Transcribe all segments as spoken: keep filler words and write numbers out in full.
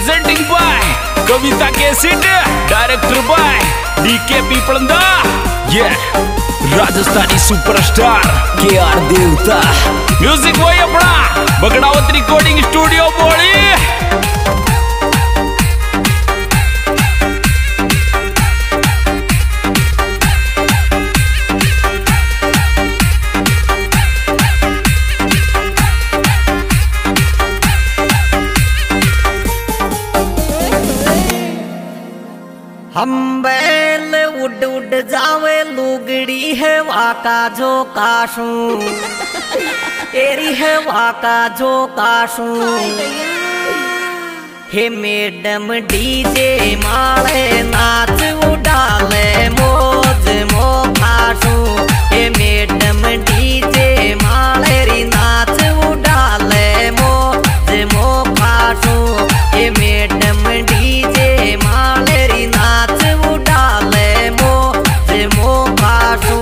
Presenting by Kavita cassette, director by DK Peeplanda, ये Rajasthani superstar के आर देवता, म्यूजिक वही अपना बगड़ावत रिकॉर्डिंग स्टूडियो बोली। हम बैल उड़ उड़ जावे लुगड़ी है वाका झोकाशू, तेरी है वाका झोकाशू। हे मैडम डीजे माले नाच उड़ाले मौज मोखाशू। हे मैडम डीजे माले री नाच उड़ाले मौज मोखाशू। हे मैडम डीजे माले री नाच उड़ाले मौज मोखाशू।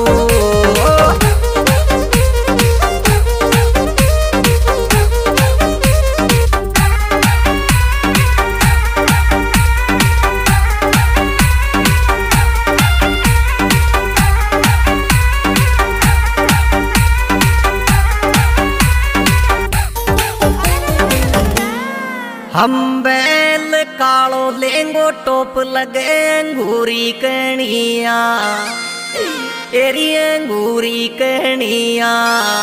हम बैल कालो लेंगो टोप लगे अंगूरी कणिया, तेरी अंगूरी कणिया।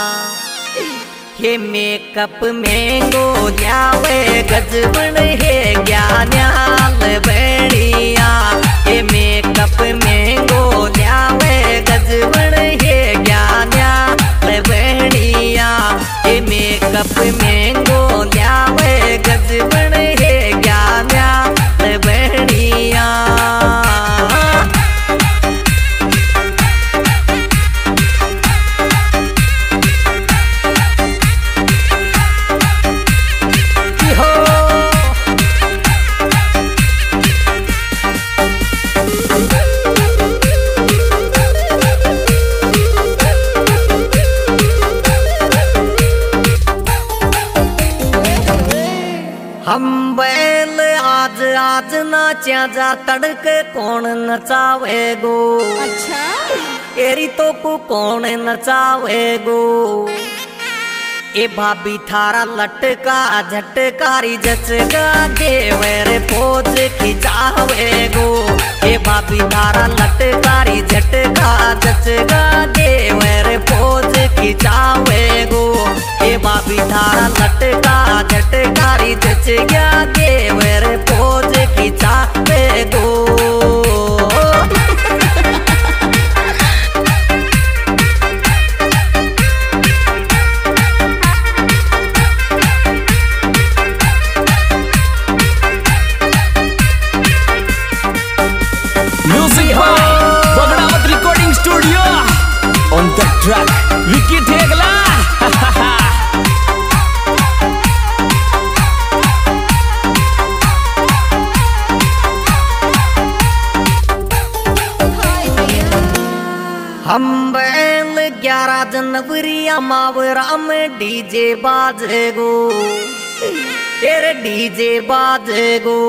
हे मेकअप मेंगो जावे गजबन है ज्ञान्याल बणिया। हे मेकअप मेंगो जावे गजबन है ज्ञान्याल बणिया। हे मेकअप मेंगो जावे गजबन है ज्ञान्याल बणिया। हम बैल आज आज नाचा जा तड़के कौन नचावे गो। अच्छा तेरी तो को कौन नचावे गो। ए भाभी थारा लटका झटकारी जचगा देवर पोज खिंचावे गो। ए भाभी थारा लटकारी झटका जचगा देवर पोज खिंचावे गो। ए भाभी थारा लटका झटकारी जचगा देवर पोज खिंचावे गो। Music by Bagdawat recording studio, on the track Vicky Thegla. हम बैल ग्यारह जनवरी मावरा में डीजे बाजेगो। तेरे डीजे बाजेगो।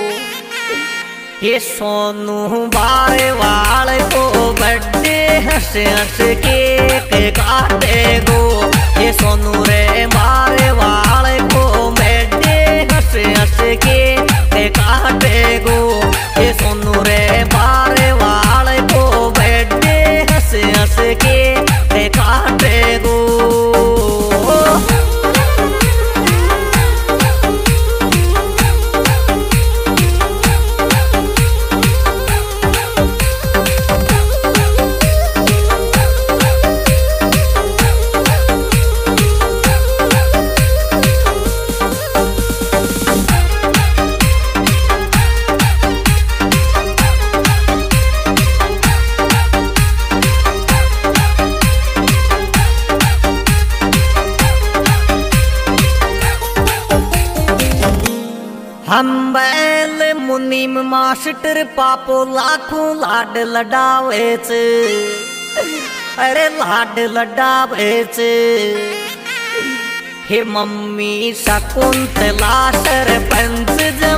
ये सोनू बारे वाल को बर्थडे हंस हंस केक काटेगो। ये सोनू रे बारे वाल को बर्थडे हंस हंस केक काटेगो। ये सोनू रे बारे वाल को बर्थडे हंस हंस केक काटेगो। हम बैल मुनीम मास्टर पापो लाखों लाड लडावे च। अरे लाड लडावे च। हे मम्मी शकुंतला सरपंच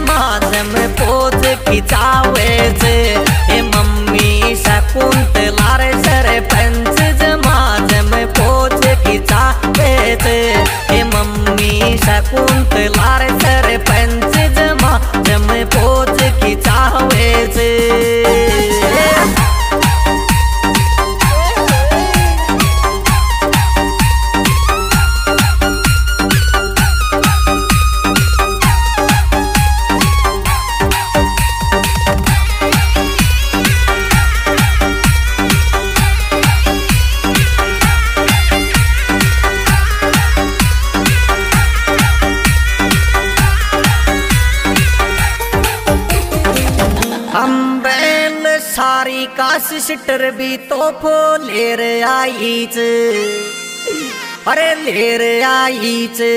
खिंचावे छे। ए मम्मी शकुंतला रे सरपंच जमाजम पोछ खिंचावे छे। ए मम्मी शकुंतला रे सरपंच जमाजम पोछ खिंचावे छे। अम्बेल सारी का सिस्टर भी तोहफो लेर आई च। अरे लेर आई च।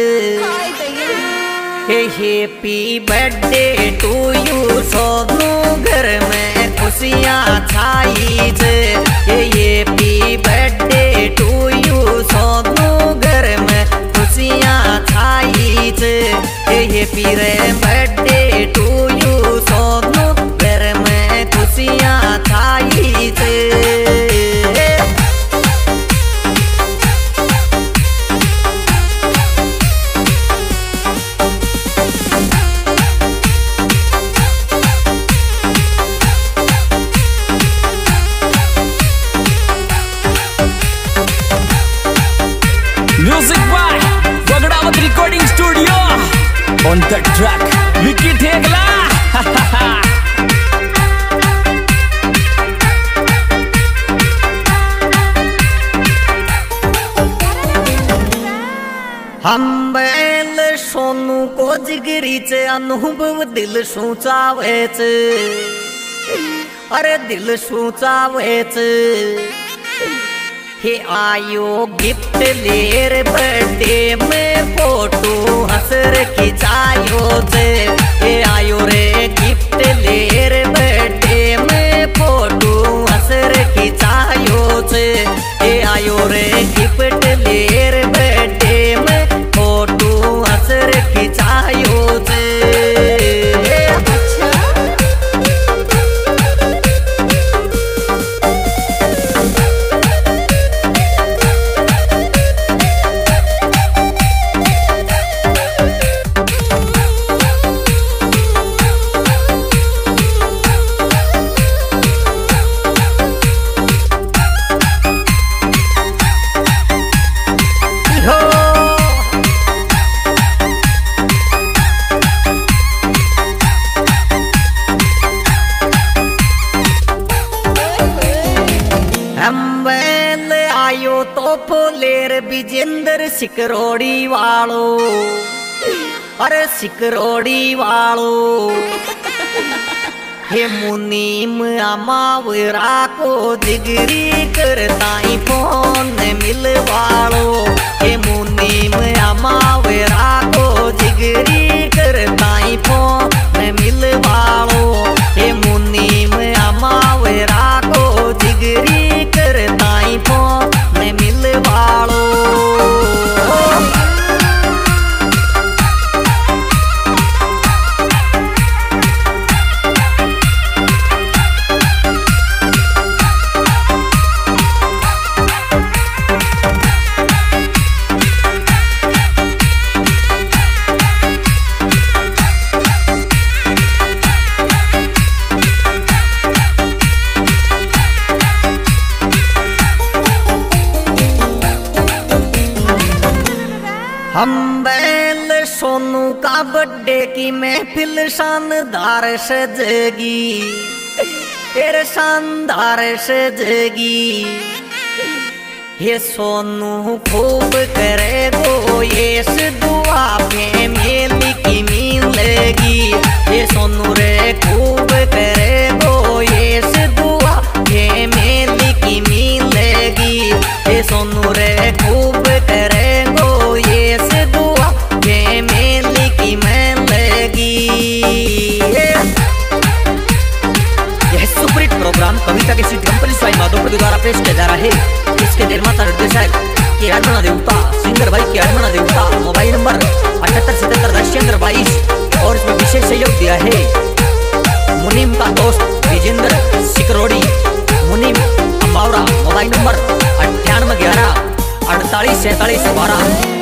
Happy birthday to you Sonu घर में खुशियाँ छाई च। Happy birthday to you Sonu घर में खुशियाँ छाई च। हैप्पी रे बर्थडे टू यू सोनू घर में खुशियाँ छाई च। Music by Bagdawat Recording Studio. On the track, Vicky Thegla. अम्बेल सोनू को जिगरी च अनुभव दिल सोचावे च। अरे दिल सोचावे च। हे आयो गिफ्ट लेर बर्थडे में फोटो हसर खिंचायो छे। हे आयो रे गिफ्ट लेर बर्थडे में फोटो हसर खिंचायो छे। हे आयो रे गिफ्ट लेर बर्थडे में फोटो हसर खिंचायो छे। अम्बेल आयो तो फुलेर विजेंद्र सिकरोड़ी वालो। अरे सिकरोड़ी वालो। हे मुनीम अमावरा को जिगरी करताई फोन मिलवालो। हे मुनीम अमावरा को जिगरी करताई फोन मिलवालो। हे मुनीम अमावरा को जिगरी करताई फोन मिलवालो। अम्बेल सोनू का बर्थडे की महफिल शानदार सजेगी। तेरे शानदार सजेगी। हे सोनू खूब करे गो ये दुआ फैमिली की मिलेगी। हे सोनू रे खूब करे गो ये दुआ फैमिली की मिलेगी। हे सोनू रे खूब करे गो ये दुआ फैमिली की मिलेगी। यह सुपरहिट प्रोग्राम कविता के सीट कंपनी स्वाई माधोपुर द्वारा पेश किया जा रहा है। इसके निर्माता निर्देशक के आरमना देवता, सिंगर भाई के आरमना देवता। मोबाइल नंबर अठहत्तर सतहत्तर दस चंद्र बाईस और इसमें विशेष सहयोग दिया है मुनीम का दोस्त विजेंद्र सिकरोड़ी, मुनीम अम्बावरा, मोबाइल नंबर अट्ठानवे ग्यारह अड़तालीस सैतालीस बारह।